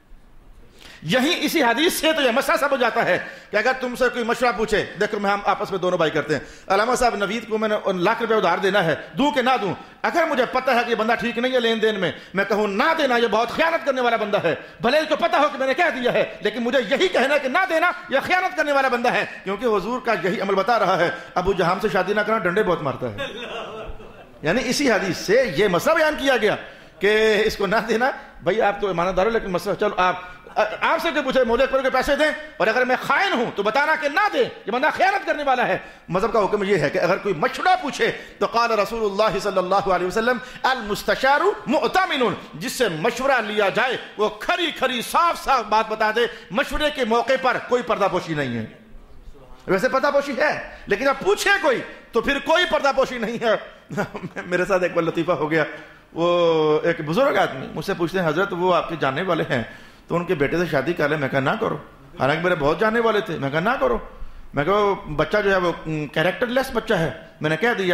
یہی اسی حدیث سے تو یہ مسئلہ سب ہو جاتا ہے کہ اگر تم سے کوئی مشورہ پوچھے، دیکھو میں ہم آپس میں دونوں بھائی کرتے ہیں، علامہ صاحب نوید کو میں نے لاکھ روپے ادھار دینا ہے، دوں کہ نہ دوں؟ اگر مجھے پتہ ہے کہ یہ بندہ ٹھیک نہیں ہے لین دین میں کہوں نہ دینا، یہ بہت خیانت کرنے والا بندہ ہے. بھلے اس کو پتہ ہو کہ میں نے کہہ دیا ہے، لیکن مجھے یہی کہنا ہے کہ نہ دینا، یہ خیانت کرنے والا بندہ ہے. کیونکہ حضور کا یہی عمل بتا رہا ہے. ابو جہم سے شادی نہ کرنا، ڈنڈے بہت مارتا ہے. یعنی اسی حدیث سے یہ مسئلہ بیان کیا گیا کہ اس کو نہ دینا. بھائی آپ تو ایمانت دار ہو، لیکن مسئلہ چلو آپ سے پوچھے مولوی اکبر کے پیسے دیں، اور اگر میں خائن ہوں تو بتانا کہ نہ دے، یہ بندہ خیانت کرنے والا ہے. مذہب کا حکم یہ ہے کہ اگر کوئی مشورہ پوچھے تو قال رسول اللہ صلی اللہ علیہ وسلم المستشار مؤتمن، جس سے مشورہ لیا جائے وہ کھری کھری صاف صاف بات بتا دے. مشورے کے موقع پر کوئی پردہ پوشی نہیں ہے. ویسے پردہ پوشی ہے، لیکن جب پوچھے کوئی تو پھر کوئی پردہ پوشی نہیں ہے. میرے ساتھ ایک بار لطیفہ ہو گیا. وہ ایک بزرگ آدمی مجھ سے پوچھتے ہیں حضرت وہ آپ کے جاننے والے ہیں تو ان کے بیٹے سے شادی کر لیں. میں کہا نہ کرو. حالانکہ میرے بہت جاننے والے تھے. میں کہا نہ کرو. میں کہا بچہ جو ہے وہ کیریکٹر لیس بچہ ہے. میں نے کہہ دیا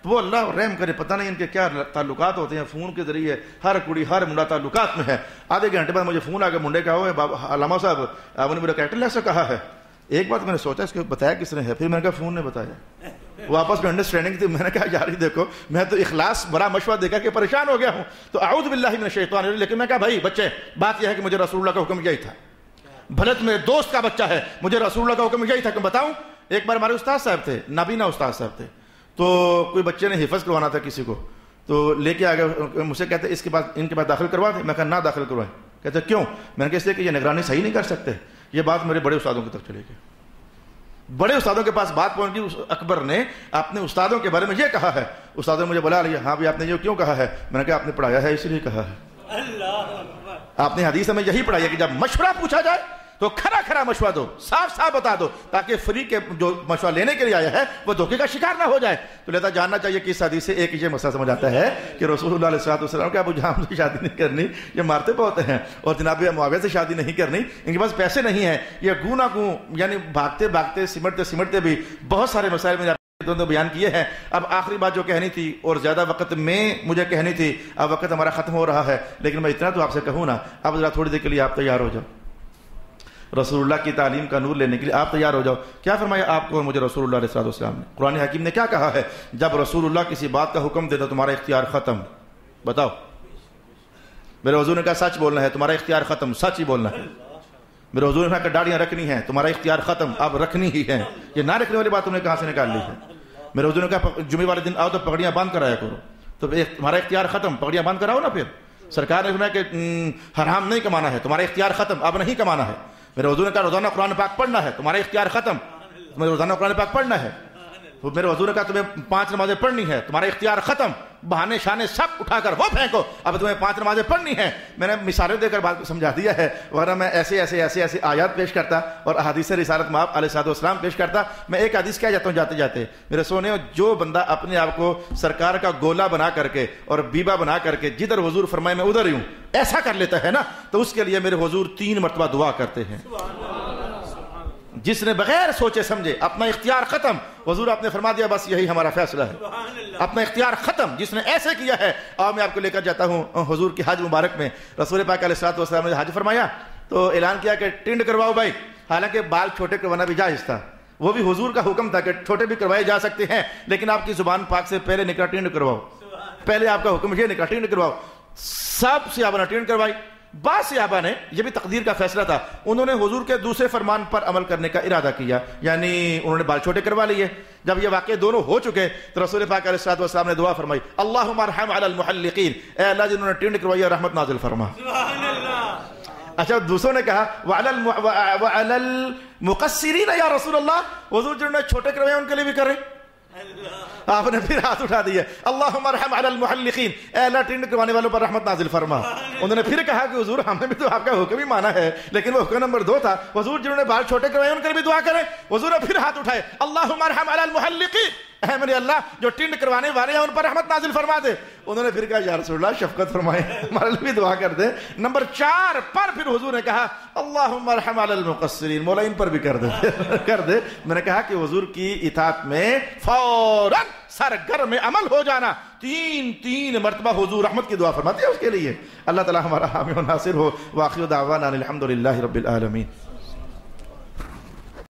تو وہ اللہ رحم کرے، پتہ نہیں ان کے کیا تعلقات ہوتے ہیں، فون کے ذریعے ہر کڑی ہر منڈا تعلقات میں ہے۔ آدھے گھنٹے بعد مجھے فون آ گیا منڈے کا، ہوا علامہ صاحب آپ نے میرا کیٹل ایسا کہا ہے۔ ایک بات میں نے سوچا اس کو بتایا کس نے ہے، پھر میں نے کہا فون نے بتایا، واپس میں انڈرسٹینڈنگ تھی، میں نے کہا یار دیکھو میں تو اخلاص بڑا مشورہ دے کر کے پریشان ہو گیا ہوں، تو اعوذ باللہ من الشیطان الرجیم، لیکن میں کہا بھائی بچے بات یہ ہے کہ مجھے رسول اللہ کا حکم یہی تھا، بھلے میرے دوست کا بچہ ہے، مجھے رسول اللہ کا حکم یہی تھا کہ بتاؤں۔ ایک بار ہمارے استاد صاحب تھے، نابینا استاد صاحب تھے، تو کوئی بچے نے حفظ کروانا تھا کسی کو، تو لے کے آ گئے، مجھ سے کہتے اس کے بعد ان کے بعد داخل کروا دیں، میں کہا نہ داخل کروائیں، کہتے کیوں؟ میں نے کہا اس لیے کہ یہ نگرانی صحیح نہیں کر سکتے۔ یہ بات میرے بڑے استادوں کی طرف چلے گئی، بڑے استادوں کے پاس بات پہنچ گئی، اکبر نے اپنے استادوں کے بارے میں یہ کہا ہے، استادوں نے مجھے بلا لیا، ہاں بھی آپ نے یہ کیوں کہا ہے؟ میں نے کہا آپ نے پڑھایا ہے اس لیے کہا ہے، آپ نے حدیث میں یہی پڑھائی ہے کہ جب مشورہ پوچھا جائے تو کھرا کھرا مشورہ دو، صاف صاف بتا دو، تاکہ فری کے جو مشورہ لینے کے لیے آیا ہے وہ دھوکے کا شکار نہ ہو جائے۔ تو لہذا جاننا چاہیے کہ اس حدیث سے ایک یہ مسئلہ سمجھ آتا ہے کہ رسول اللہ علیہ السلام کے ابو جہل سے شادی نہیں کرنی، یہ مارتے بہت ہیں، اور جناب معاویہ سے شادی نہیں کرنی، ان کے پاس پیسے نہیں ہیں، یہ گوں نہ گوں یعنی بھاگتے بھاگتے سمٹتے سمٹتے بھی بہت سارے مسائل میں بیان کیے ہیں۔ اب آخری بات جو کہنی تھی اور زیادہ وقت میں مجھے کہنی تھی، اب وقت ہمارا ختم ہو رہا ہے، لیکن میں اتنا تو آپ سے کہوں نا، اب ذرا تھوڑی دیر کے لیے آپ تیار ہو جاؤ رسول اللہ کی تعلیم کا نور لینے کے لیے، آپ تیار ہو جاؤ۔ کیا فرمایا آپ کو اور مجھے رسول اللہ علیہ السلام نے؟ قرآن حکیم نے کیا کہا ہے؟ جب رسول اللہ کسی بات کا حکم دے تو تمہارا اختیار ختم، بتاؤ۔ میرے حضور نے کہا سچ بولنا ہے، تمہارا اختیار ختم، سچ ہی بولنا ہے۔ میرے حضور نے کہا کہ داڑیاں رکھنی ہیں، تمہارا اختیار ختم، اب رکھنی ہی ہے، یہ نہ رکھنے والی بات تم نے کہاں سے نکال لی ہے؟ میرے حضور نے کہا جمعے والے دن آؤ تو پگڑیاں باندھ کر آیا کرو، تو تمہارا اختیار ختم، پگڑیاں باندھ کر آؤ نا۔ پھر سرکار نے فرمایا کہ حرام نہیں کمانا ہے، تمہارا اختیار ختم، اب نہیں کمانا ہے۔ میرے حضور نے کہا روزانہ قرآن پاک پڑھنا ہے، تمہارا اختیار ختم، تمہیں روزانہ قرآن پاک پڑھنا ہے۔ تو میرے حضور نے کہا تمہیں 5 نمازیں پڑھنی ہے، تمہارا اختیار ختم، بہانے شانے سب اٹھا کر وہ پھینکو، اب تمہیں 5 نمازیں پڑھنی ہے۔ میں نے مثالیں دے کر بات کو سمجھا دیا ہے، ورنہ میں ایسے ایسے ایسے ایسے آیات پیش کرتا اور احادیث رسالت مآب علیہ السلام پیش کرتا۔ میں ایک حدیث کہہ جاتا ہوں جاتے جاتے، میرے سونے، جو بندہ اپنے آپ کو سرکار کا گولا بنا کر کے اور بیبا بنا کر کے جدھر حضور فرمائے میں ادھر ہی ہوں ایسا کر لیتا ہے نا، تو اس کے لیے میرے حضور 3 مرتبہ دعا کرتے ہیں۔ جس نے بغیر سوچے سمجھے اپنا اختیار ختم، حضور آپ نے فرما دیا بس یہی ہمارا فیصلہ ہے، اپنا اختیار ختم، جس نے ایسے کیا ہے۔ اور میں آپ کو لے کر جاتا ہوں حضور کی حج مبارک میں، رسول پاک علیہ السلام نے حج فرمایا تو اعلان کیا کہ ٹنڈ کرواؤ بھائی، حالانکہ بال چھوٹے کروانا بھی جائز تھا، وہ بھی حضور کا حکم تھا کہ چھوٹے بھی کروائے جا سکتے ہیں، لیکن آپ کی زبان پاک سے پہلے نکلا ٹنڈ کرواؤ، پہلے آپ کا حکم یہ نکلا ٹنڈ کرواؤ۔ سب صحابہ نے ٹنڈ کروائی، بعض صحابہ نے، یہ بھی تقدیر کا فیصلہ تھا، انہوں نے حضور کے دوسرے فرمان پر عمل کرنے کا ارادہ کیا، یعنی انہوں نے بال چھوٹے کروا لیے۔ جب یہ واقعے دونوں ہو چکے تو رسول پاک علیہ السلام نے دعا فرمائی، اللہم ارحم علی المحلقین، اے اللہ جنہوں نے ٹنڈ کروائی ہے رحمت نازل فرما۔ اچھا دوسروں نے کہا وعلی المقصرین یا رسول اللہ، حضور جنہوں نے چھوٹے کروائے ان کے لیے بھی کریں۔ آپ نے پھر ہاتھ اٹھا دیے، اللہم ارحم علی المحلقین، اے اللہ ٹنڈ کروانے والوں پر رحمت نازل فرما۔ انہوں نے پھر کہا کہ حضور ہم نے بھی تو آپ کا حکم ہی مانا ہے، لیکن وہ حکم نمبر 2 تھا، حضور جنہوں نے بال چھوٹے کروائے ان کے لیے بھی دعا کریں۔ حضور نے پھر ہاتھ اٹھائے، اللہم ارحم علی المحلقین، اے میرے اللہ جو ٹنڈ کروانے والے ہیں ان پر رحمت نازل فرما دے۔ انہوں نے پھر کہا یا رسول اللہ شفقت فرمائے، ہمارے لیے بھی دعا کر دے۔ نمبر 4 پر پھر حضور نے کہا اللہم ارحم علی المقصرین، مولا ان پر بھی کر دے کر دے۔ میں نے کہا کہ حضور کی اطاعت میں فوراً سرگرم میں عمل ہو جانا، 3 مرتبہ حضور رحمت کی دعا فرماتے ہیں اس کے لیے۔ اللہ تعالی ہمارا حامی و ناصر ہو۔ وآخر دعوانا الحمدللہ رب العالمین۔